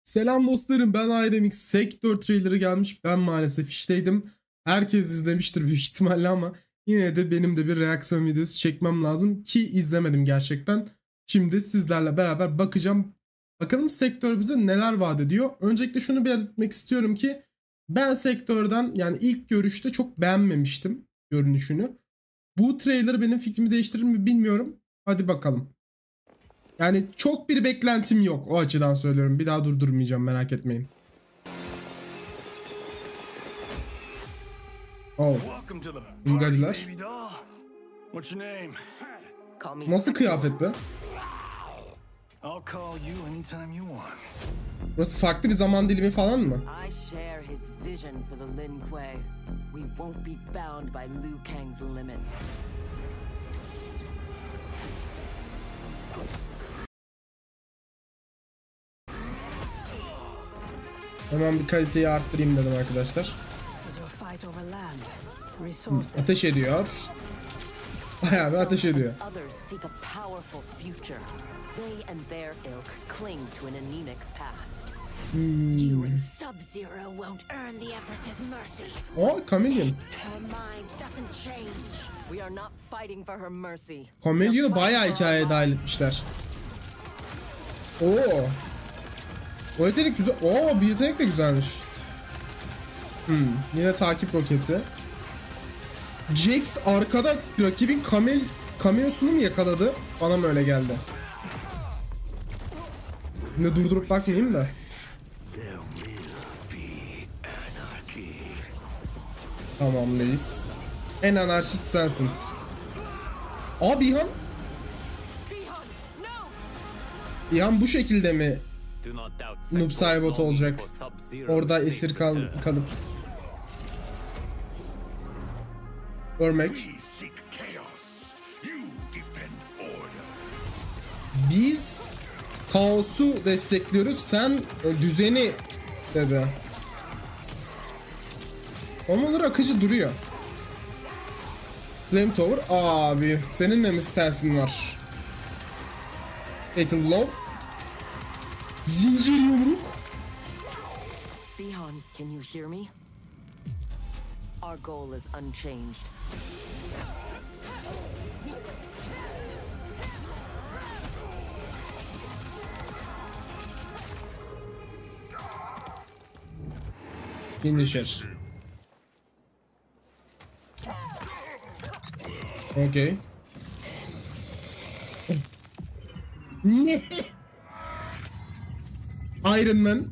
Selam dostlarım, ben iRemix. Sektör trailerı gelmiş. Ben maalesef işteydim. Herkes izlemiştir büyük ihtimalle ama yine de benim de bir reaksiyon videosu çekmem lazım ki izlemedim gerçekten. Şimdi sizlerle beraber bakacağım. Bakalım sektör bize neler vaat ediyor. Öncelikle şunu belirtmek istiyorum ki ben sektörden yani ilk görüşte çok beğenmemiştim görünüşünü. Bu trailer benim fikrimi değiştirir mi bilmiyorum. Hadi bakalım. Yani çok bir beklentim yok, o açıdan söylüyorum. Bir daha durdurmayacağım, merak etmeyin. Oh. Ungadiler. Nasıl kıyafet be? Burası farklı bir zaman dilimi falan mı? Hemen bir kaliteyi arttırayım dedim arkadaşlar. Ateş ediyor. Bayağı bir ateş ediyor. Oh, Chameleon. Chameleon'u bayağı hikayeye dahil etmişler. Oo. O yetenek güzel. Oo, bir yetenek de güzelmiş. Yine takip roketi. Jax arkada rakibin kameosunu mu yakaladı? Bana mı öyle geldi? Yine durdurup bakmayayım da. Tamam reis. En anarşist sensin. Aa, Bihan. Bihan bu şekilde mi Noob Saibot olacak? Orada esir kalıp örmek. Biz kaosu destekliyoruz, sen düzeni dedi. Olmaları akıcı duruyor. Flametower abi, senin de mi stansin var? Fatal Blow. Zincir yumruk. Bihan, can you hear me? Our goal is unchanged. Finisher. Okay. Ne? Iron Man.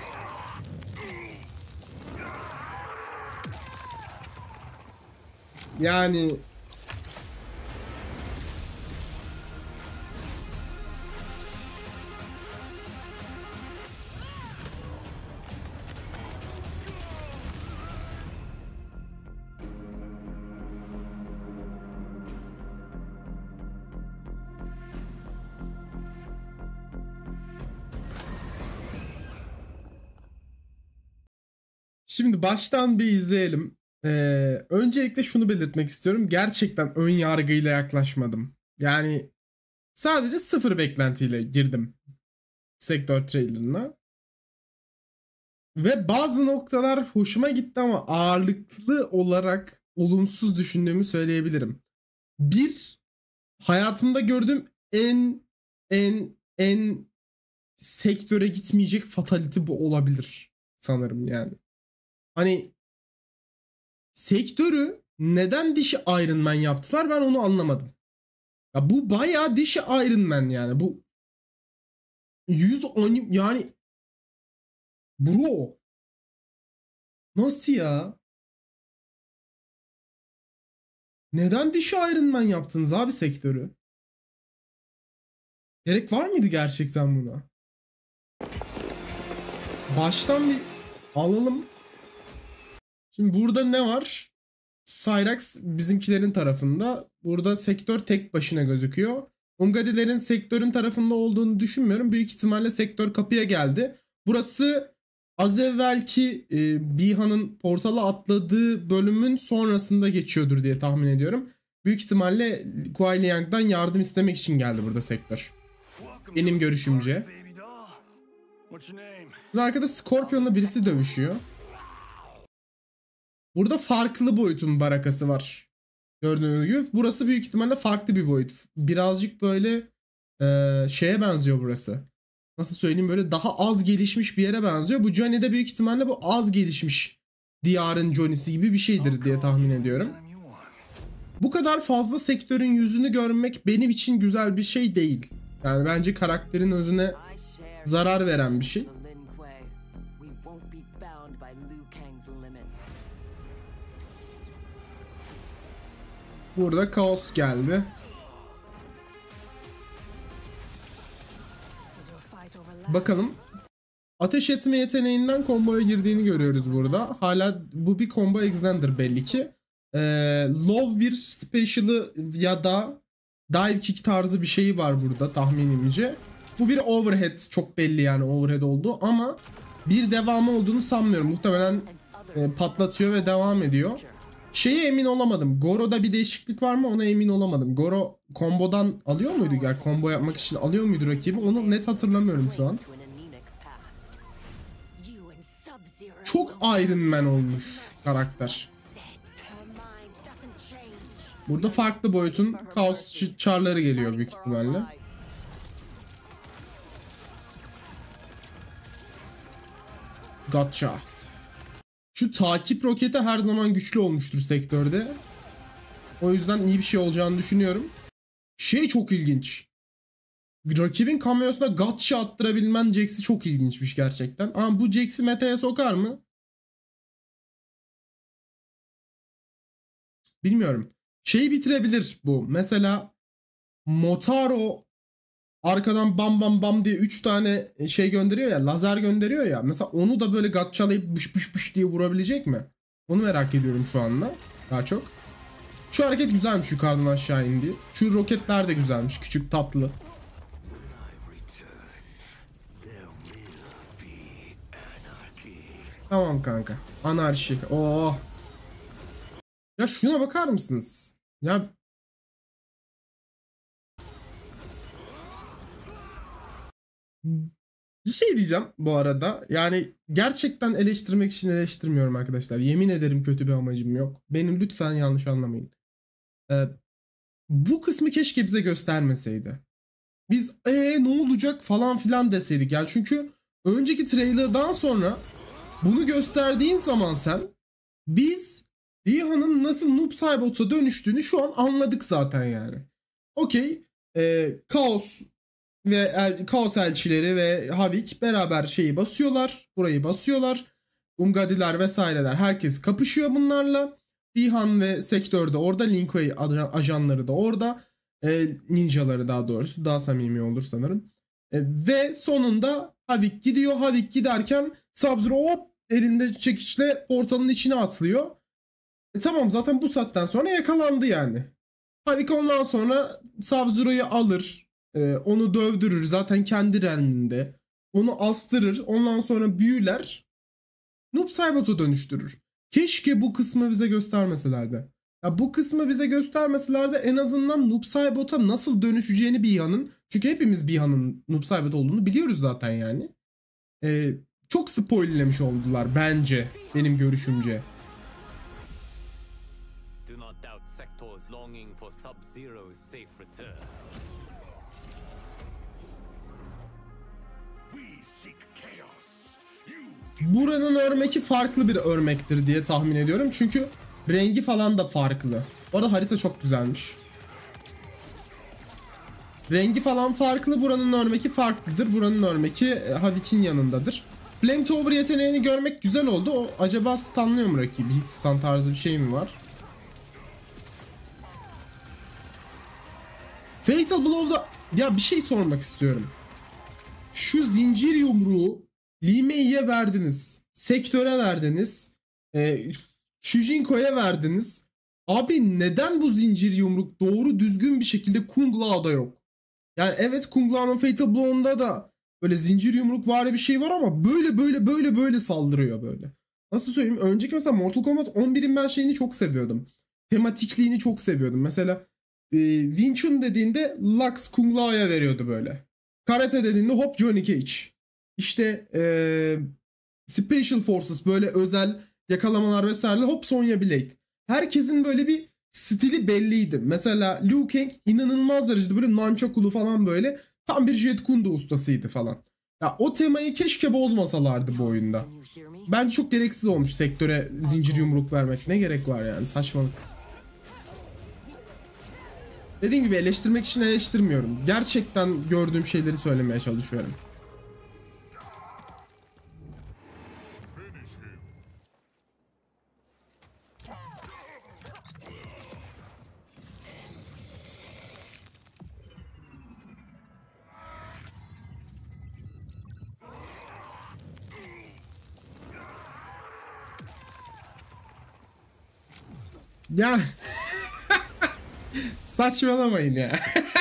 Yani şimdi baştan bir izleyelim. Öncelikle şunu belirtmek istiyorum. Gerçekten ön yargıyla yaklaşmadım. Yani sadece sıfır beklentiyle girdim sektör trailerına. Ve bazı noktalar hoşuma gitti ama ağırlıklı olarak olumsuz düşündüğümü söyleyebilirim. Bir, hayatımda gördüğüm en sektöre gitmeyecek fatality bu olabilir sanırım yani. Hani sektörü neden dişi Iron Man yaptılar, ben onu anlamadım. Ya bu bayağı dişi Iron Man yani. Bu 110 yani bro. Nasıl ya? Neden dişi Iron Man yaptınız abi sektörü? Gerek var mıydı gerçekten buna? Baştan bir alalım. Şimdi burada ne var? Cyrax bizimkilerin tarafında. Burada sektör tek başına gözüküyor. Ungadilerin sektörün tarafında olduğunu düşünmüyorum. Büyük ihtimalle sektör kapıya geldi. Burası az evvelki Bihan'ın portala atladığı bölümün sonrasında geçiyordur diye tahmin ediyorum. Büyük ihtimalle Kuai Liang'dan yardım istemek için geldi burada sektör. Benim görüşümce. Burada arkada Scorpion'la birisi dövüşüyor. Burada farklı boyutun barakası var. Gördüğünüz gibi. Burası büyük ihtimalle farklı bir boyut. Birazcık böyle şeye benziyor burası. Nasıl söyleyeyim, böyle daha az gelişmiş bir yere benziyor. Bu Johnny de büyük ihtimalle bu az gelişmiş diyarın Johnny'si gibi bir şeydir diye tahmin ediyorum. Bu kadar fazla sektörün yüzünü görmek benim için güzel bir şey değil. Yani bence karakterin özüne zarar veren bir şey. Burada kaos geldi. Bakalım. Ateş etme yeteneğinden komboya girdiğini görüyoruz burada. Hala bu bir combo extender belli ki. Low bir special'ı ya da dive kick tarzı bir şeyi var burada tahminimce. Bu bir overhead, çok belli yani overhead olduğu, ama bir devamı olduğunu sanmıyorum. Muhtemelen patlatıyor ve devam ediyor. Şeye emin olamadım. Goro'da bir değişiklik var mı? Ona emin olamadım. Goro kombodan alıyor muydu? Yani combo yapmak için alıyor muydu rakibi? Onu net hatırlamıyorum şu an. Çok Iron Man olmuş karakter. Burada farklı boyutun kaos çarları geliyor büyük ihtimalle. Gotcha. Şu takip roketi her zaman güçlü olmuştur sektörde. O yüzden iyi bir şey olacağını düşünüyorum. Şey çok ilginç. Rakibin kamerasına gotcha attırabilmen Jax'i çok ilginçmiş gerçekten. Ama bu Jax'i meta'ya sokar mı? Bilmiyorum. Şeyi bitirebilir bu. Mesela Motaro arkadan bam bam bam diye 3 tane şey gönderiyor ya, lazer gönderiyor ya. Mesela onu da böyle gatçalayıp bış bış bış diye vurabilecek mi? Onu merak ediyorum şu anda daha çok. Şu hareket güzelmiş, yukarıdan aşağı indi. Şu roketler de güzelmiş, küçük tatlı. Tamam kanka. Anarşi. Oh. Ya şuna bakar mısınız? Ya bir şey diyeceğim bu arada. Yani gerçekten eleştirmek için eleştirmiyorum arkadaşlar. Yemin ederim kötü bir amacım yok. Benim lütfen yanlış anlamayın. Bu kısmı keşke bize göstermeseydi. Biz ne olacak falan filan deseydik. Yani çünkü önceki trailer'dan sonra bunu gösterdiğin zaman sen, biz Diha'nın nasıl Noob Saibot'a dönüştüğünü şu an anladık zaten yani. Okey. Kaos ve Kaos elçileri ve Havik beraber şeyi basıyorlar. Burayı basıyorlar. Umgadiler vesaireler, herkes kapışıyor bunlarla. Bihan ve sektörde orada. Lin Kuei ajanları da orada. Ninjaları daha doğrusu. Daha samimi olur sanırım. Ve sonunda Havik gidiyor. Havik giderken Sub-Zero hop elinde çekiçle portalın içine atlıyor. Tamam, zaten bu saatten sonra yakalandı yani. Havik ondan sonra Sub-Zero'yu alır. Onu dövdürür. Zaten kendi realminde. Onu astırır. Ondan sonra büyüler. Noob Saibot'a dönüştürür. Keşke bu kısmı bize göstermeselerdi. Ya bu kısmı bize göstermeselerdi, en azından Noob Saibot'a nasıl dönüşeceğini Biha'nın. Çünkü hepimiz Biha'nın Noob Saibot olduğunu biliyoruz zaten yani. Çok spoilerlemiş oldular bence. Benim görüşümce. Do not doubt Sector's longing for Sub-Zero's safe return. Buranın örmeki farklı bir örmektir diye tahmin ediyorum. Çünkü rengi falan da farklı. Bu arada harita çok güzelmiş. Rengi falan farklı. Buranın örmeki farklıdır. Buranın örmeki Havik'in yanındadır. Flamethrower yeteneğini görmek güzel oldu. O acaba stunlıyor mu rakibi? Hit stun tarzı bir şey mi var? Fatal Blow'da ya bir şey sormak istiyorum. Şu zincir yumruğu Li Mei'ye verdiniz. Sektöre verdiniz. Shujinko'ya verdiniz. Abi neden bu zincir yumruk doğru düzgün bir şekilde Kung Lao'da yok? Yani evet, Kung Lao'nun Fatal Blow'unda da böyle zincir yumruk var bir şey var ama böyle saldırıyor böyle. Nasıl söyleyeyim? Önceki mesela Mortal Kombat 11'in ben şeyini çok seviyordum. Tematikliğini çok seviyordum. Mesela Wing Chun dediğinde Lux Kung Lao'ya veriyordu böyle. Karate dediğinde hop Johnny Cage. İşte Special Forces, böyle özel yakalamalar vesaire, hop Sonya Blade. Herkesin böyle bir stili belliydi. Mesela Liu Kang inanılmaz derecede böyle nunchakulu falan, böyle tam bir Jet Kundo ustasıydı falan. Ya o temayı keşke bozmasalardı bu oyunda. Can you hear me? Bence çok gereksiz olmuş sektöre zincir yumruk vermek. Ne gerek var yani, saçmalık. Dediğim gibi eleştirmek için eleştirmiyorum. Gerçekten gördüğüm şeyleri söylemeye çalışıyorum. Ya saçmalamayın ya.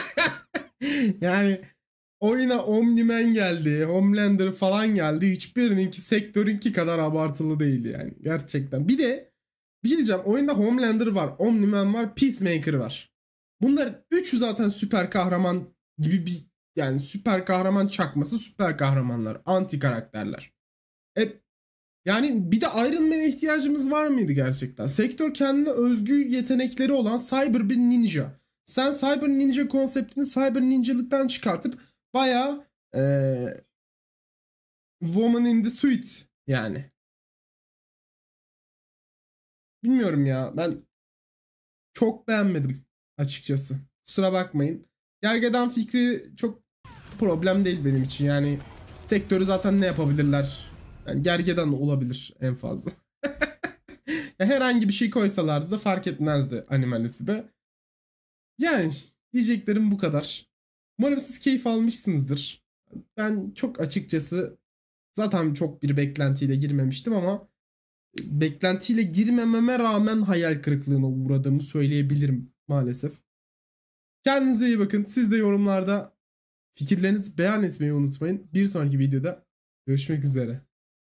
Yani oyuna Omni-Man geldi, Homelander falan geldi. Hiçbirininki sektörünki kadar abartılı değil yani. Gerçekten. Bir de bir şey diyeceğim. Oyunda Homelander var, Omni-Man var, Peacemaker var. Bunlar üçü zaten süper kahraman gibi bir, yani süper kahraman çakması süper kahramanlar. Anti karakterler. Yani bir de Iron Man'e ihtiyacımız var mıydı gerçekten? Sektör kendine özgü yetenekleri olan cyber bir ninja. Sen cyber ninja konseptini cyber ninjalıktan çıkartıp bayağı woman in the suit yani. Bilmiyorum ya, ben çok beğenmedim açıkçası. Kusura bakmayın. Gergedan fikri çok problem değil benim için. Yani sektörü zaten ne yapabilirler? Yani gergedan olabilir en fazla. Ya herhangi bir şey koysalardı da fark etmezdi Animality'de. Yani diyeceklerim bu kadar. Umarım siz keyif almışsınızdır. Ben çok açıkçası zaten çok bir beklentiyle girmemiştim ama beklentiyle girmememe rağmen hayal kırıklığına uğradığımı söyleyebilirim maalesef. Kendinize iyi bakın. Siz de yorumlarda fikirlerinizi beyan etmeyi unutmayın. Bir sonraki videoda görüşmek üzere.